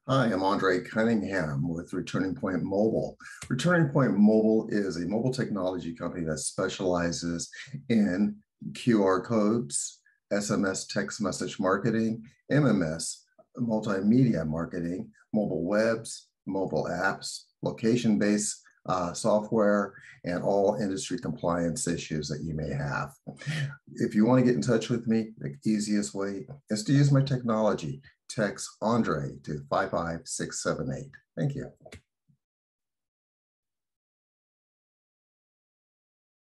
Hi, I'm Andre Cunningham with Returning Point Mobile. Returning Point Mobile is a mobile technology company that specializes in QR codes, SMS text message marketing, MMS, multimedia marketing, mobile webs, mobile apps, location-based software, and all industry compliance issues that you may have. If you want to get in touch with me, the easiest way is to use my technology. Text Andre to 55678. Thank you.